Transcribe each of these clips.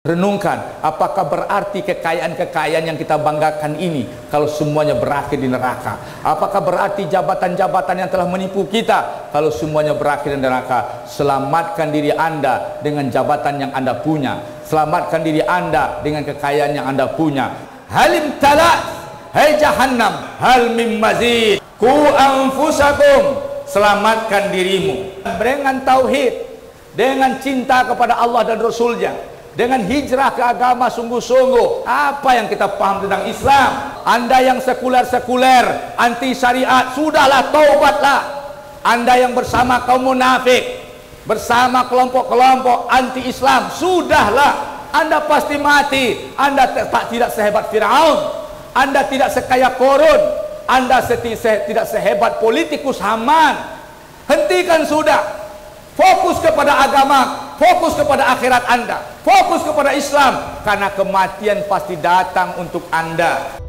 Renungkan, apakah berarti kekayaan-kekayaan yang kita banggakan ini kalau semuanya berakhir di neraka? Apakah berarti jabatan-jabatan yang telah menipu kita kalau semuanya berakhir di neraka? Selamatkan diri Anda dengan jabatan yang Anda punya. Selamatkan diri Anda dengan kekayaan yang Anda punya. Halim talat, hai jahannam, hal mim mazid. Ku anfusakum, selamatkan dirimu dengan tauhid, dengan cinta kepada Allah dan Rasulnya, dengan hijrah ke agama sungguh-sungguh. Apa yang kita paham tentang Islam? Anda yang sekuler-sekuler, anti syariat, sudahlah, taubatlah. Anda yang bersama kaum munafik, bersama kelompok-kelompok anti Islam, sudahlah. Anda pasti mati. Anda tidak sehebat Firaun, Anda tidak sekaya Korun, Anda tidak sehebat politikus Haman. Hentikan sudah. Fokus kepada agama, fokus kepada akhirat Anda, fokus kepada Islam, karena kematian pasti datang untuk Anda.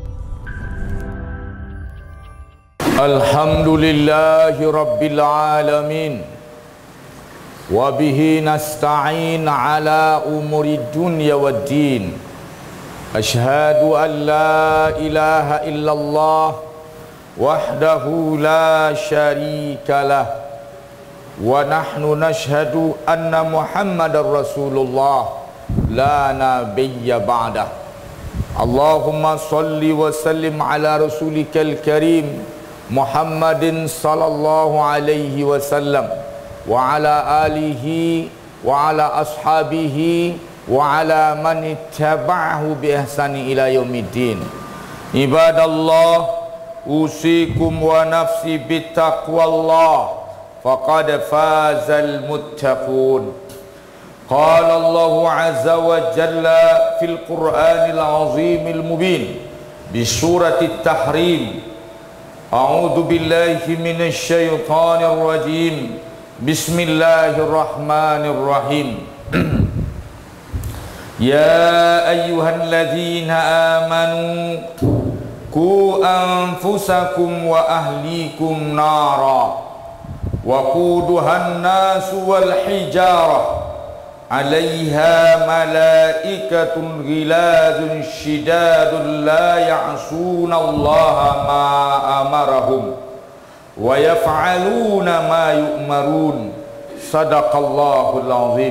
Alhamdulillahi Rabbil Alamin, wabihi nasta'in ala umuri dunya wad din. Ashhadu an la ilaha illallah wahdahu la syarika lah, wa nahnu nashhadu anna Muhammadar Rasulullah la nabiyya ba'dah. Allahumma salli wa sallim ala rasulikal karim Muhammadin sallallahu alaihi wasallam wa ala alihi wa ala ashabihi wa ala man ittaba'ahu bi ihsani ila yaumiddin. Ibadallah, usikum wa nafsi bittaqwallah, faqad fazal muttaqun. Qala Allahu azza wa jalla fil Qur'anil azimil mubin bi suratit Tahrim. A'udzu billahi minasy syaithanir rajim. Bismillahirrahmanirrahim. Ya ayyuhalladzina amanu qu anfusakum wa ahlikum nara waquduhan nasu wal hijarah 'alaiha malaikatun ghilazun shidadun la ya'sunallaha ma amarahum wa yaf'aluna ma yu'marun. Sadaqallahul azim.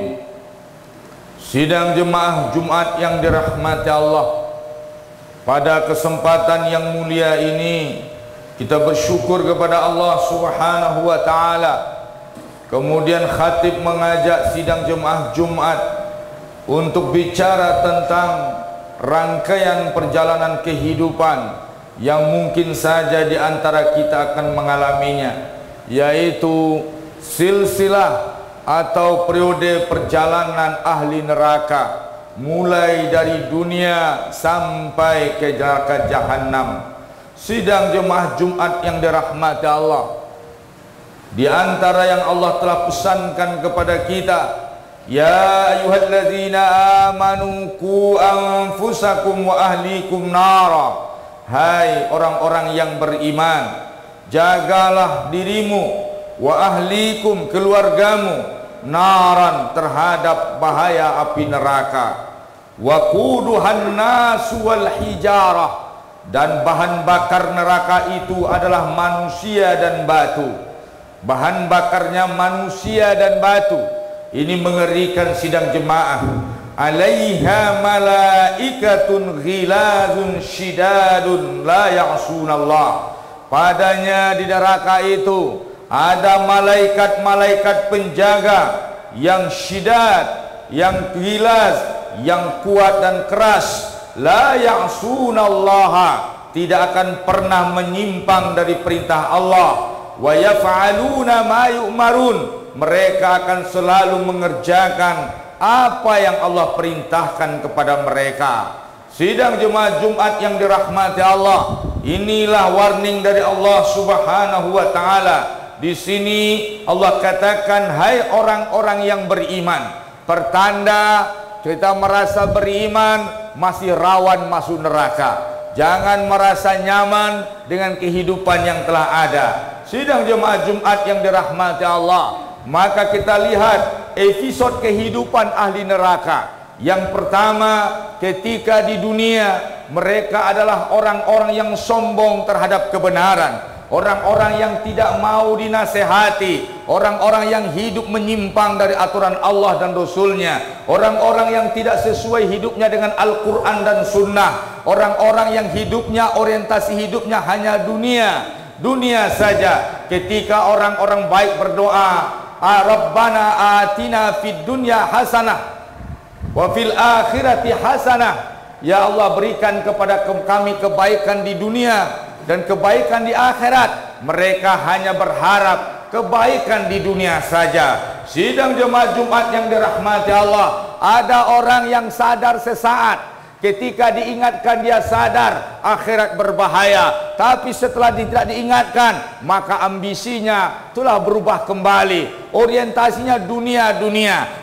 Sidang jemaah Jumat yang dirahmati Allah, pada kesempatan yang mulia ini kita bersyukur kepada Allah Subhanahu wa ta'ala. Kemudian khatib mengajak sidang jemaah Jumat untuk bicara tentang rangkaian perjalanan kehidupan yang mungkin saja di antara kita akan mengalaminya, yaitu silsilah atau periode perjalanan ahli neraka, mulai dari dunia sampai ke neraka jahanam. Sidang jemaah Jumat yang dirahmati Allah, di antara yang Allah telah pesankan kepada kita, ya ayyuhalladzina amanu qu anfusakum wa ahlikum nara. Hai orang-orang yang beriman, jagalah dirimu, wa ahlikum, keluargamu, naran, terhadap bahaya api neraka. Waquduhan nasu wal hijarah, dan bahan bakar neraka itu adalah manusia dan batu. Bahan bakarnya manusia dan batu. Ini mengerikan sidang jemaah. Alaiha malaikatun ghilazun shidadun la ya'sunallah. Padanya di neraka itu ada malaikat-malaikat penjaga yang syidad, yang ghilaz, yang kuat dan keras. La ya'sunallaha, tidak akan pernah menyimpang dari perintah Allah. Wa yaf'aluna ma yu'marun, mereka akan selalu mengerjakan apa yang Allah perintahkan kepada mereka. Sidang jemaah Jumat yang dirahmati Allah, inilah warning dari Allah Subhanahu wa ta'ala. Di sini Allah katakan, hai orang-orang yang beriman, pertanda kita merasa beriman masih rawan masuk neraka. Jangan merasa nyaman dengan kehidupan yang telah ada. Sidang jemaah Jumat yang dirahmati Allah, maka kita lihat episode kehidupan ahli neraka. Yang pertama, ketika di dunia mereka adalah orang-orang yang sombong terhadap kebenaran, orang-orang yang tidak mau dinasehati, orang-orang yang hidup menyimpang dari aturan Allah dan Rasulnya, orang-orang yang tidak sesuai hidupnya dengan Al-Quran dan Sunnah, orang-orang yang hidupnya, orientasi hidupnya hanya dunia saja. Ketika orang-orang baik berdoa, Rabbana atina fid dunya hasanah wa fil akhirati hasanah, ya Allah berikan kepada kami kebaikan di dunia dan kebaikan di akhirat. Mereka hanya berharap kebaikan di dunia saja. Sidang jemaat Jumat yang dirahmati Allah, ada orang yang sadar sesaat, ketika diingatkan dia sadar akhirat berbahaya, tapi setelah tidak diingatkan maka ambisinya telah berubah kembali, orientasinya dunia,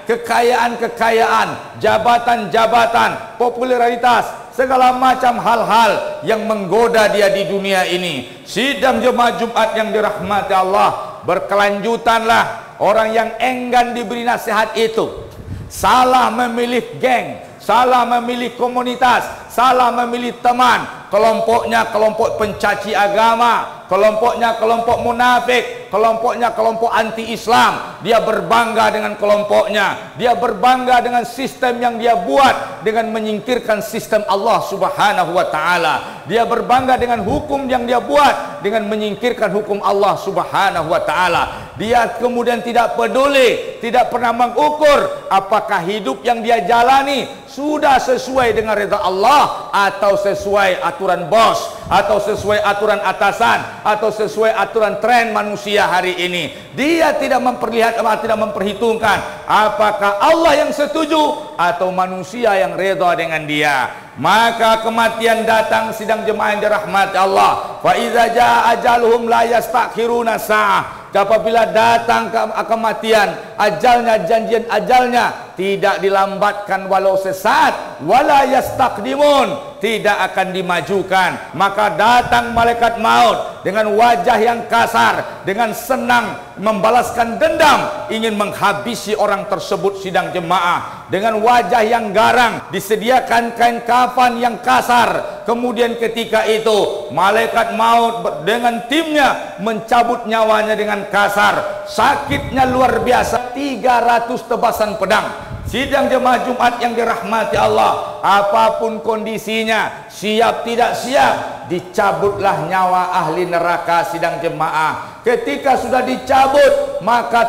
kekayaan, jabatan, popularitas, segala macam hal-hal yang menggoda dia di dunia ini. Sidang jemaat Jumat yang dirahmati Allah, berkelanjutanlah orang yang enggan diberi nasihat itu, salah memilih geng, salah memilih komunitas, salah memilih teman, kelompoknya kelompok pencaci agama, kelompoknya kelompok munafik, kelompoknya kelompok anti-Islam. Dia berbangga dengan kelompoknya, dia berbangga dengan sistem yang dia buat dengan menyingkirkan sistem Allah Subhanahu wa taala. Dia berbangga dengan hukum yang dia buat dengan menyingkirkan hukum Allah Subhanahu wa taala. Dia kemudian tidak peduli, tidak pernah mengukur apakah hidup yang dia jalani sudah sesuai dengan ridha Allah atau sesuai aturan bos, atau sesuai aturan atasan, atau sesuai aturan tren manusia hari ini. Dia tidak memperhitungkan apakah Allah yang setuju atau manusia yang ridha dengan dia. Maka kematian datang, sidang jemaah yang dirahmati Allah. Fa iza jaa ajaluhum la yastakhiruna sa'ah. Apabila datang kematian, ajalnya, janjian ajalnya tidak dilambatkan walau sesaat, wala yastaqdimun, tidak akan dimajukan. Maka datang malaikat maut dengan wajah yang kasar, dengan senang membalaskan dendam, ingin menghabisi orang tersebut. Sidang jemaah, dengan wajah yang garang, disediakan kain kafan yang kasar. Kemudian ketika itu malaikat maut dengan timnya mencabut nyawanya dengan kasar. Sakitnya luar biasa, 300 tebasan pedang. Sidang jemaah Jumat yang dirahmati Allah, apapun kondisinya, siap tidak siap, dicabutlah nyawa ahli neraka. Sidang jemaah, ketika sudah dicabut maka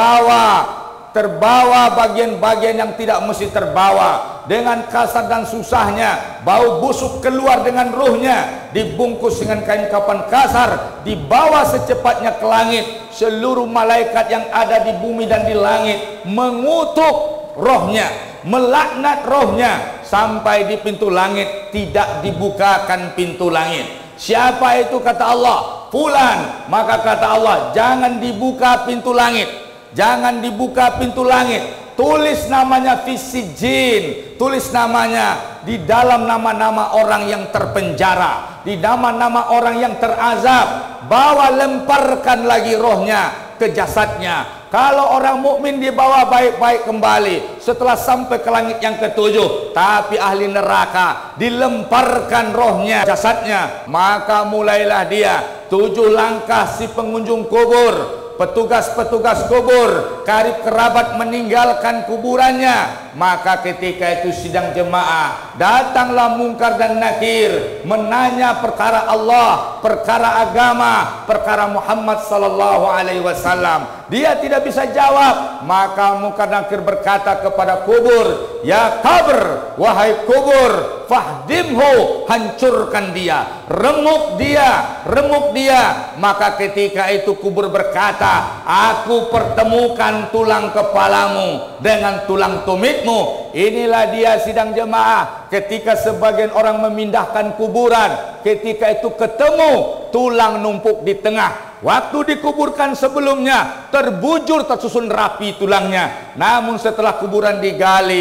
terbawa bagian-bagian yang tidak mesti terbawa. Dengan kasar dan susahnya, bau busuk keluar dengan ruhnya, dibungkus dengan kain kafan kasar, dibawa secepatnya ke langit. Seluruh malaikat yang ada di bumi dan di langit mengutuk rohnya, melaknat rohnya, sampai di pintu langit tidak dibukakan pintu langit. Siapa itu? Kata Allah, fulan. Maka kata Allah, jangan dibuka pintu langit, jangan dibuka pintu langit. Tulis namanya fisijin, tulis namanya di dalam nama-nama orang yang terpenjara, di nama-nama orang yang terazab. Bawa, lemparkan lagi rohnya ke jasadnya. Kalau orang mukmin dibawa baik-baik kembali setelah sampai ke langit yang ketujuh, tapi ahli neraka dilemparkan rohnya, jasadnya. Maka mulailah dia 7 langkah si pengunjung kubur, petugas-petugas kubur, karib kerabat meninggalkan kuburannya. Maka ketika itu sidang jemaah, datanglah mungkar dan nakir menanya perkara Allah, perkara agama, perkara Muhammad sallallahu alaihi wasallam. Dia tidak bisa jawab. Maka mungkar nakir berkata kepada kubur, ya kabr, wahai kubur, fahdimhu, hancurkan dia, remuk dia. Maka ketika itu kubur berkata, aku pertemukan tulang kepalamu dengan tulang tumitmu. Inilah dia sidang jemaah, ketika sebagian orang memindahkan kuburan, ketika itu ketemu tulang numpuk di tengah. Waktu dikuburkan sebelumnya terbujur, tersusun rapi tulangnya. Namun setelah kuburan digali,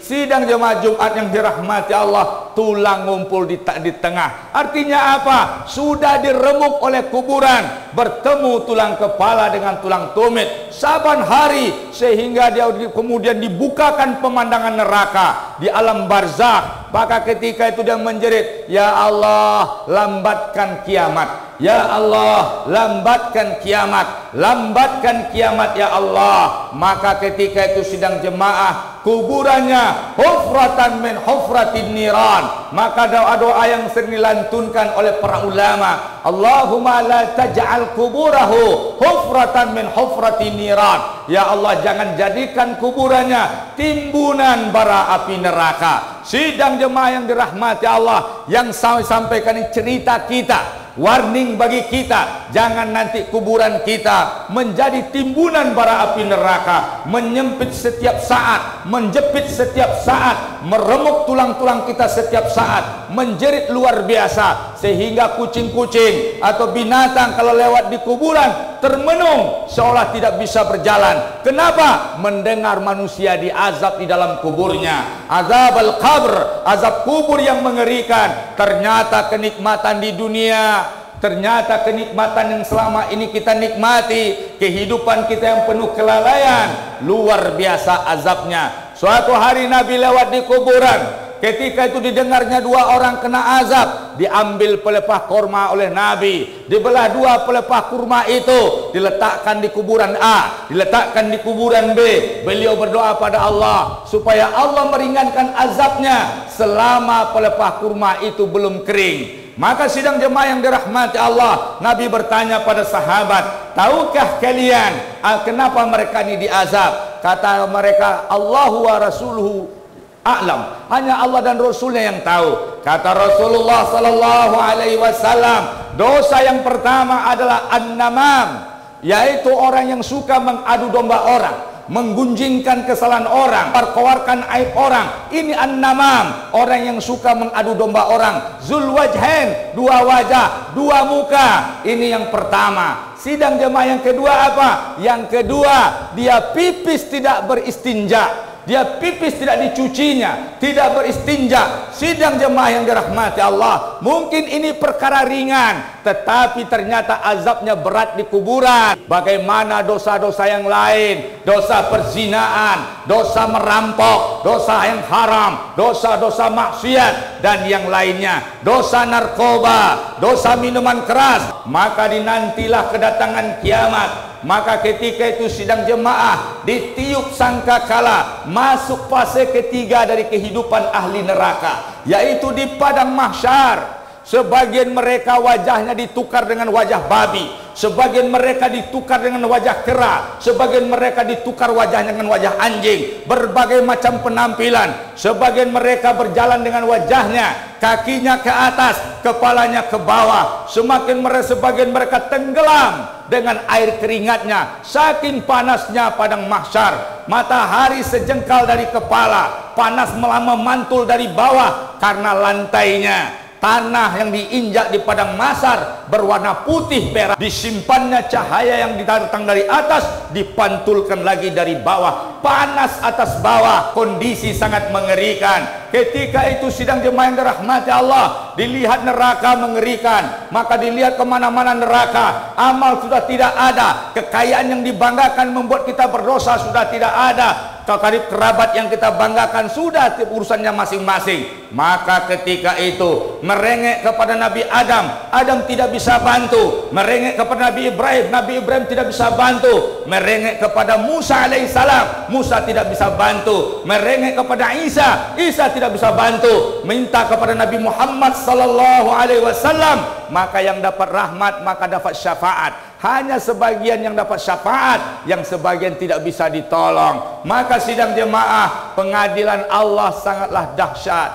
sidang jemaah Jumat yang dirahmati Allah, tulang ngumpul di tengah. Artinya apa? Sudah diremuk oleh kuburan, bertemu tulang kepala dengan tulang tumit saban hari, sehingga dia kemudian dibukakan pemandangan neraka di alam barzakh. Maka ketika itu dia menjerit, ya Allah, lambatkan kiamat. Ya Allah, lambatkan kiamat, lambatkan kiamat ya Allah. Maka ketika itu sidang jemaah, kuburannya hufratan min hufratin niran. Maka doa-doa yang sering dilantunkan oleh para ulama, Allahumma la taj'al kuburahu hufratan min hufratin niran. Ya Allah, jangan jadikan kuburannya timbunan bara api neraka. Sidang jemaah yang dirahmati Allah, yang saya sampaikan ini cerita kita, warning bagi kita, jangan nanti kuburan kita menjadi timbunan bara api neraka, menyempit setiap saat, menjepit setiap saat, meremuk tulang-tulang kita setiap saat, menjerit luar biasa, sehingga kucing-kucing atau binatang kalau lewat di kuburan termenung seolah tidak bisa berjalan. Kenapa? Mendengar manusia diazab di dalam kuburnya. Azab al-qabr, azab kubur yang mengerikan. Ternyata kenikmatan di dunia, ternyata kenikmatan yang selama ini kita nikmati, kehidupan kita yang penuh kelalaian, luar biasa azabnya. Suatu hari Nabi lewat di kuburan, ketika itu didengarnya dua orang kena azab, diambil pelepah kurma oleh Nabi, dibelah dua pelepah kurma itu, diletakkan di kuburan A, diletakkan di kuburan B. Beliau berdoa pada Allah supaya Allah meringankan azabnya selama pelepah kurma itu belum kering. Maka sidang jemaah yang dirahmati Allah, Nabi bertanya pada sahabat, tahukah kalian kenapa mereka ini diazab? Kata mereka, Allahu wa rasuluhu a'lam, hanya Allah dan Rasulnya yang tahu. Kata Rasulullah sallallahu alaihi wasallam, dosa yang pertama adalah an-namam, yaitu orang yang suka mengadu domba orang, menggunjingkan kesalahan orang, perkoarkan aib orang. Ini an-namam, orang yang suka mengadu domba orang. Zul wajhain, dua wajah, dua muka. Ini yang pertama. Sidang jemaah yang kedua apa? Yang kedua, dia pipis tidak beristinja. Dia pipis tidak dicucinya, tidak beristinja. Sidang jemaah yang dirahmati Allah, mungkin ini perkara ringan, tetapi ternyata azabnya berat di kuburan. Bagaimana dosa-dosa yang lain, dosa perzinaan, dosa merampok, dosa yang haram, dosa-dosa maksiat dan yang lainnya, dosa narkoba, dosa minuman keras. Maka dinantilah kedatangan kiamat. Maka ketika itu sidang jemaah ditiup sangkakala, masuk fase ketiga dari kehidupan ahli neraka, yaitu di padang mahsyar. Sebagian mereka wajahnya ditukar dengan wajah babi, sebagian mereka ditukar dengan wajah kera, sebagian mereka ditukar wajahnya dengan wajah anjing, berbagai macam penampilan. Sebagian mereka berjalan dengan wajahnya, kakinya ke atas, kepalanya ke bawah. Sebagian mereka tenggelam dengan air keringatnya, saking panasnya padang mahsyar. Matahari sejengkal dari kepala, panas melama mantul dari bawah karena lantainya. Tanah yang diinjak di padang mahsyar berwarna putih perak, disimpannya cahaya yang datang dari atas, dipantulkan lagi dari bawah, panas atas bawah, kondisi sangat mengerikan. Ketika itu sidang jemaah yang dirahmati Allah, dilihat neraka mengerikan, maka dilihat kemana-mana neraka, amal sudah tidak ada, kekayaan yang dibanggakan membuat kita berdosa sudah tidak ada, karib kerabat yang kita banggakan sudah urusannya masing-masing. Maka ketika itu merengek kepada Nabi Adam, Adam tidak bisa bantu. Merengek kepada Nabi Ibrahim, Nabi Ibrahim tidak bisa bantu. Merengek kepada Musa alaihissalam, Musa tidak bisa bantu. Merengek kepada Isa, Isa tidak bisa bantu. Minta kepada Nabi Muhammad sallallahu alaihi wasallam, maka yang dapat rahmat maka dapat syafaat. Hanya sebagian yang dapat syafaat, yang sebagian tidak bisa ditolong. Maka sidang jemaah, pengadilan Allah sangatlah dahsyat.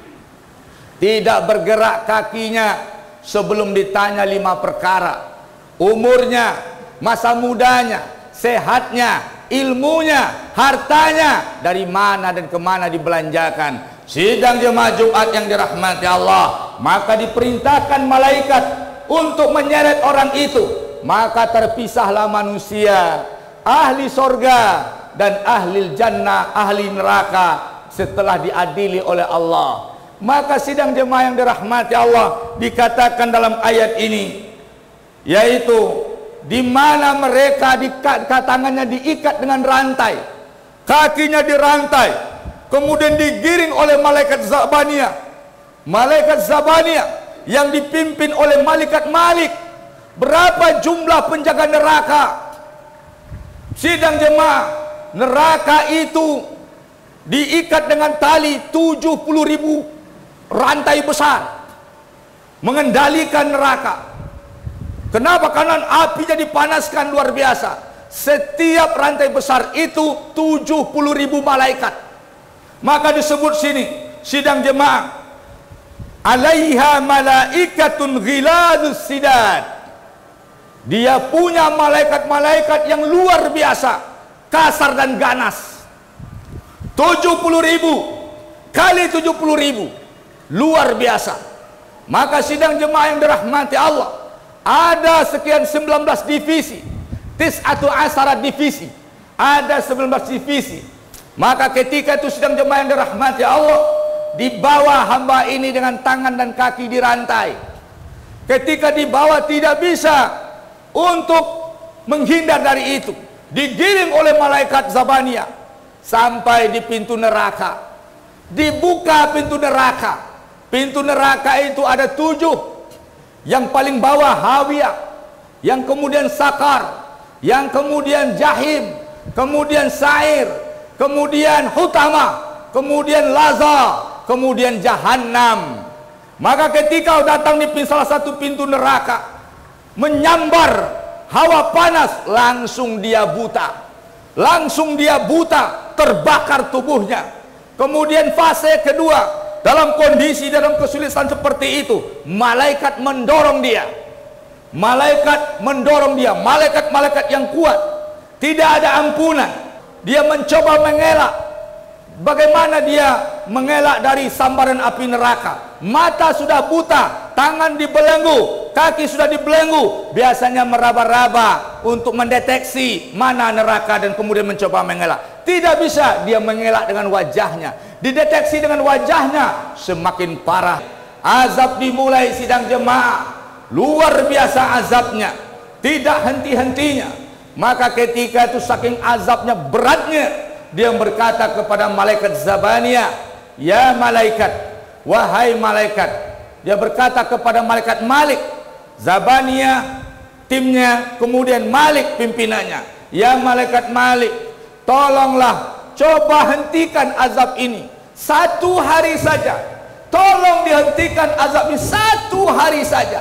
Tidak bergerak kakinya sebelum ditanya 5 perkara: umurnya, masa mudanya, sehatnya, ilmunya, hartanya, dari mana dan kemana dibelanjakan. Sidang jemaah Jumat yang dirahmati Allah, maka diperintahkan malaikat untuk menyeret orang itu. Maka terpisahlah manusia, ahli sorga dan ahli jannah, ahli neraka. setelah diadili oleh Allah. Maka sidang jemaah yang dirahmati Allah, dikatakan dalam ayat ini, yaitu di mana mereka tangannya diikat dengan rantai, kakinya dirantai, kemudian digiring oleh malaikat Zabaniyah. Malaikat Zabaniyah yang dipimpin oleh malaikat Malik. Berapa jumlah penjaga neraka? Sidang jemaah, neraka itu diikat dengan tali 70.000 rantai besar mengendalikan neraka. Kenapa? Karena apinya dipanaskan luar biasa. Setiap rantai besar itu 70.000 malaikat. Maka disebut sini, sidang jemaah, alaiha malaikatun ghiladus sidad. Dia punya malaikat-malaikat yang luar biasa, kasar dan ganas. 70.000 kali 70.000, luar biasa. Maka sidang jemaah yang dirahmati Allah, ada sekian 19 divisi, tis'atu asara divisi, ada 19 divisi. Maka ketika itu sidang jemaah yang dirahmati Allah, dibawa hamba ini dengan tangan dan kaki dirantai. Ketika dibawa tidak bisa untuk menghindar dari itu, digiring oleh malaikat Zabaniyah sampai di pintu neraka. Dibuka pintu neraka. Pintu neraka itu ada 7. Yang paling bawah Hawiyah, yang kemudian Sakar, yang kemudian Jahim, kemudian Sa'ir, kemudian Hutama, kemudian Laza, kemudian Jahannam. Maka ketika datang di salah satu pintu neraka, menyambar hawa panas, langsung dia buta. Langsung dia buta, terbakar tubuhnya. Kemudian fase kedua, dalam kondisi dalam kesulitan seperti itu, malaikat mendorong dia. Malaikat mendorong dia, malaikat-malaikat yang kuat, tidak ada ampunan. Dia mencoba mengelak. Bagaimana dia mengelak dari sambaran api neraka? Mata sudah buta, tangan dibelenggu, kaki sudah dibelenggu. Biasanya meraba-raba untuk mendeteksi mana neraka dan kemudian mencoba mengelak. Tidak bisa dia mengelak dengan wajahnya. Dideteksi dengan wajahnya, semakin parah. Azab dimulai sidang jemaah. Luar biasa azabnya, tidak henti-hentinya. Maka ketika itu saking azabnya beratnya, dia berkata kepada malaikat Zabaniyah, ya malaikat, wahai malaikat. Dia berkata kepada malaikat Malik, Zabaniyah timnya, kemudian Malik pimpinannya, ya malaikat Malik, tolonglah, coba hentikan azab ini 1 hari saja. Tolong dihentikan azab ini 1 hari saja.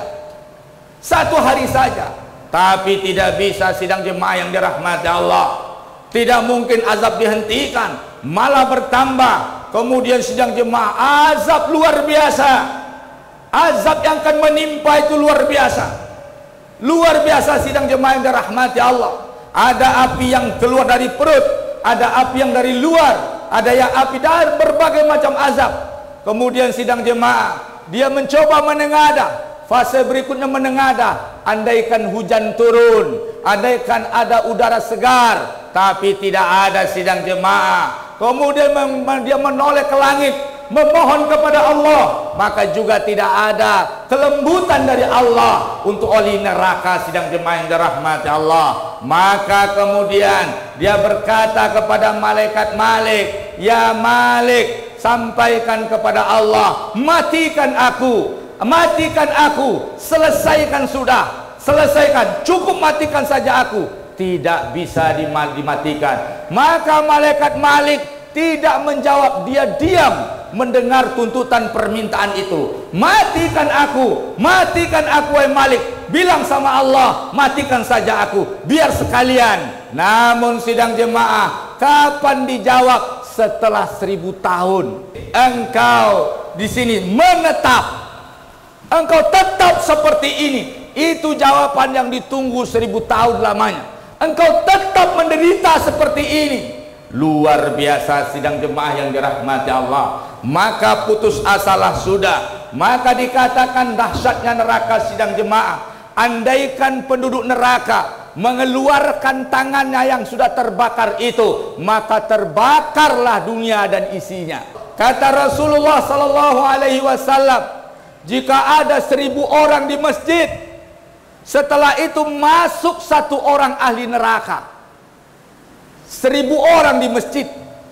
1 hari saja. Tapi tidak bisa sidang jemaah yang dirahmati Allah. Tidak mungkin azab dihentikan, malah bertambah. Kemudian sidang jemaah, azab luar biasa. Azab yang akan menimpa itu luar biasa. Luar biasa sidang jemaah yang dirahmati Allah. Ada api yang keluar dari perut, ada api yang dari luar, ada yang api dari berbagai macam azab. Kemudian sidang jemaah, dia mencoba menengadah. Fase berikutnya menengadah. Andaikan hujan turun, andaikan ada udara segar, tapi tidak ada sidang jemaah. Kemudian dia menoleh ke langit, memohon kepada Allah, maka juga tidak ada kelembutan dari Allah untuk ahli neraka sidang jemaah yang dirahmati Allah. Maka kemudian dia berkata kepada malaikat Malik, ya Malik, sampaikan kepada Allah, matikan aku, matikan aku, selesaikan sudah, selesaikan, cukup matikan saja aku. Tidak bisa dimatikan. Maka malaikat Malik tidak menjawab, dia diam mendengar tuntutan permintaan itu. Matikan aku, wahai Malik. Bilang sama Allah, matikan saja aku, biar sekalian. Namun sidang jemaah, kapan dijawab? Setelah 1000 tahun. Engkau di sini menetap, engkau tetap seperti ini. Itu jawaban yang ditunggu 1000 tahun lamanya. Engkau tetap menderita seperti ini. Luar biasa sidang jemaah yang dirahmati Allah. Maka putus asalah sudah. Maka dikatakan dahsyatnya neraka sidang jemaah. Andaikan penduduk neraka mengeluarkan tangannya yang sudah terbakar itu, maka terbakarlah dunia dan isinya. Kata Rasulullah sallallahu alaihi wasallam, jika ada 1000 orang di masjid, setelah itu masuk 1 orang ahli neraka. 1000 orang di masjid,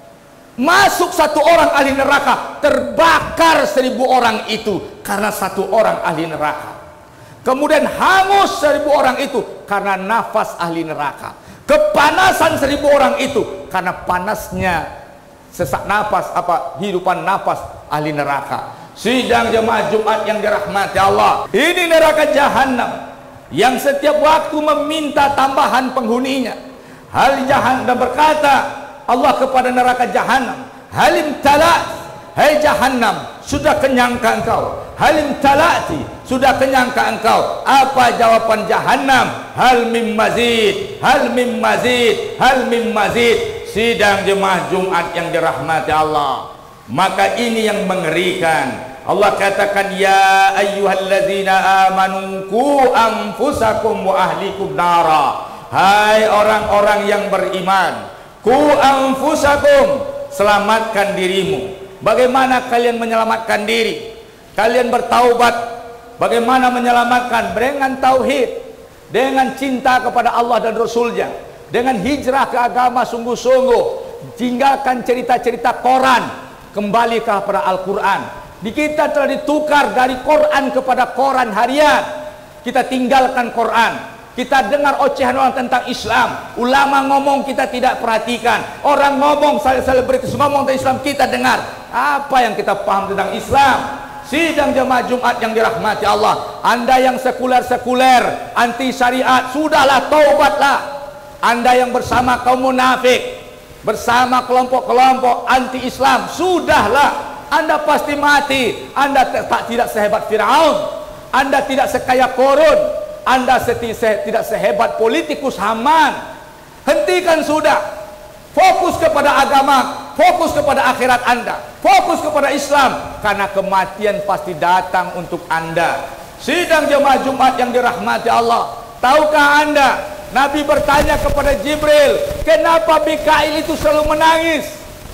masuk 1 orang ahli neraka, terbakar 1000 orang itu karena 1 orang ahli neraka. Kemudian hangus 1000 orang itu karena nafas ahli neraka. Kepanasan 1000 orang itu karena panasnya sesak nafas, hidupan nafas ahli neraka. Sidang jemaah Jumat yang dirahmati Allah, ini neraka jahanam yang setiap waktu meminta tambahan penghuninya. Hal jahanam berkata Allah kepada neraka jahanam, halim talat, hai jahanam, sudah kenyangkah engkau? Halim talati, sudah kenyangkah engkau? Apa jawaban jahanam? Hal mim mazid, hal mim mazid, hal mim mazid. Sidang jemaah Jumat yang dirahmati Allah, maka ini yang mengerikan. Allah katakan, ya ayyuhalladzina amanu qu anfusakum wa ahlikum nara. Hai orang-orang yang beriman, qu anfusakum, selamatkan dirimu. Bagaimana kalian menyelamatkan diri? Kalian bertaubat. Bagaimana menyelamatkan? Dengan tauhid, dengan cinta kepada Allah dan Rasulnya, dengan hijrah ke agama sungguh-sungguh, tinggalkan cerita-cerita Quran, kembali kepada Al-Quran. Di kita telah ditukar dari Quran kepada Quran harian. Kita tinggalkan Quran. Kita dengar ocehan orang tentang Islam. Ulama ngomong kita tidak perhatikan. Orang ngomong, selebritis ngomong tentang Islam kita dengar. Apa yang kita paham tentang Islam? Sidang jemaah Jumat yang dirahmati Allah, Anda yang sekuler-sekuler, anti syariat, sudahlah, taubatlah. Anda yang bersama kaum munafik, bersama kelompok-kelompok anti Islam, sudahlah. Anda pasti mati. Anda tidak sehebat Firaun, Anda tidak sekaya Korun, Anda tidak sehebat politikus Haman. Hentikan sudah. Fokus kepada agama, fokus kepada akhirat Anda, fokus kepada Islam, karena kematian pasti datang untuk Anda. Sidang jemaah Jumat yang dirahmati Allah, tahukah Anda, Nabi bertanya kepada Jibril, kenapa Mikail itu selalu menangis?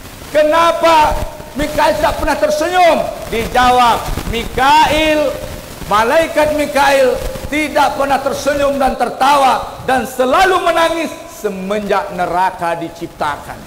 Kenapa Mikail tidak pernah tersenyum? Dijawab, Mikail, malaikat Mikail tidak pernah tersenyum dan tertawa dan selalu menangis semenjak neraka diciptakan.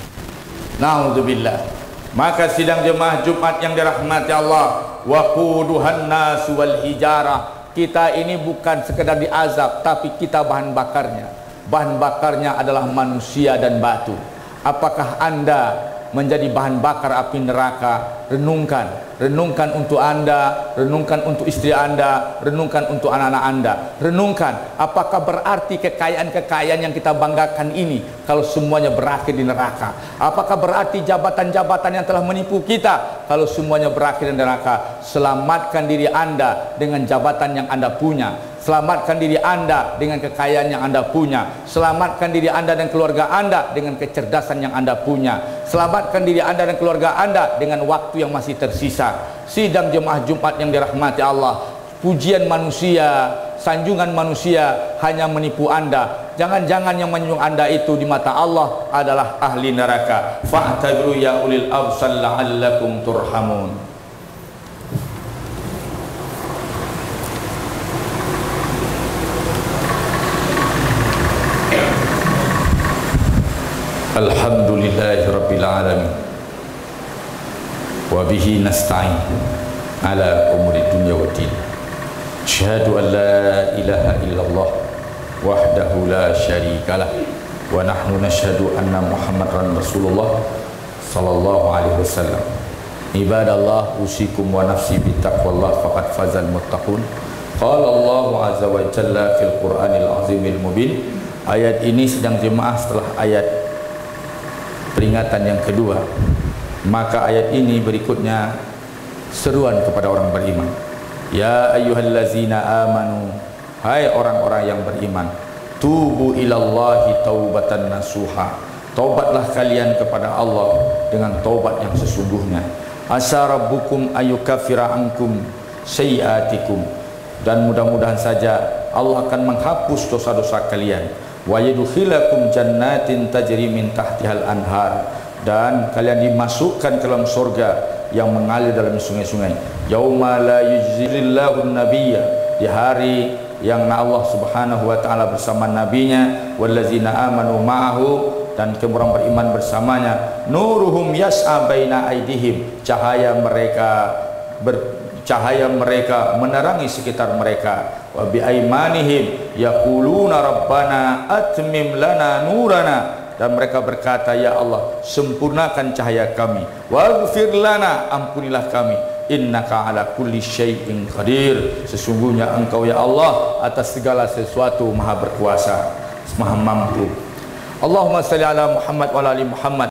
Na'udzubillah. Maka sidang jemaah Jumat yang dirahmati Allah, waquduhan nasu wal hijarah, kita ini bukan sekedar diazab, tapi kita bahan bakarnya. Bahan bakarnya adalah manusia dan batu. Apakah Anda menjadi bahan bakar api neraka? Renungkan untuk Anda, renungkan untuk istri Anda, renungkan untuk anak-anak Anda. Renungkan, apakah berarti kekayaan-kekayaan yang kita banggakan ini kalau semuanya berakhir di neraka? Apakah berarti jabatan-jabatan yang telah menipu kita kalau semuanya berakhir di neraka? Selamatkan diri Anda dengan jabatan yang Anda punya. Selamatkan diri Anda dengan kekayaan yang Anda punya. Selamatkan diri Anda dan keluarga Anda dengan kecerdasan yang Anda punya. Selamatkan diri Anda dan keluarga Anda dengan waktu yang masih tersisa. Sidang jemaah Jumat yang dirahmati Allah, pujian manusia, sanjungan manusia hanya menipu Anda. Jangan-jangan yang menunjuk Anda itu di mata Allah adalah ahli neraka. Fa'tabiru ya ulil absar la'allakum turhamun. Alhamdulillahi rabbil alamin, wa bihi nasta'in ala umuri dunya waddin. Asyhadu an la ilaha illallah wahdahu la syarikalah, wa nahnu nashhadu anna Muhammadan Rasulullah sallallahu alaihi wasallam. Ibadallah, usikum wa nafsi bittaqwallah faqad fazal muttaqun. Qala Allah azza wa jalla fil Qur'anil azimil mubin. Ayat ini sedang jemaah setelah ayat peringatan yang kedua. Maka ayat ini berikutnya seruan kepada orang beriman. Ya ayyuhallazina amanu, hai orang-orang yang beriman, tubu ilallahi taubatan nasuha, taubatlah kalian kepada Allah dengan taubat yang sesungguhnya. Asa rabbukum ayyukaffira ankum sayiatikum, dan mudah-mudahan saja Allah akan menghapus dosa-dosa kalian. Wa yudkhilakum jannatin tajri min tahtihal anhar, dan kalian dimasukkan ke dalam surga yang mengalir dalam sungai-sungai. Yauma la yujzilillahu nabiyya, di hari yang Allah Subhanahu wa taala bersama nabinya, wallazina amanu ma'ahu, dan orang beriman bersamanya, nuruhum yas'a baina aidihim, cahaya mereka menerangi sekitar mereka. Wa bi aimanihim yaquluna rabbana atmim lana nurana, dan mereka berkata, ya Allah, sempurnakan cahaya kami. Waghfir lana, ampunilah kami. Innaka ala kulli syai'in qadir, sesungguhnya Engkau ya Allah atas segala sesuatu maha berkuasa, maha mampu. Allahumma salli ala Muhammad wa ala ali Muhammad.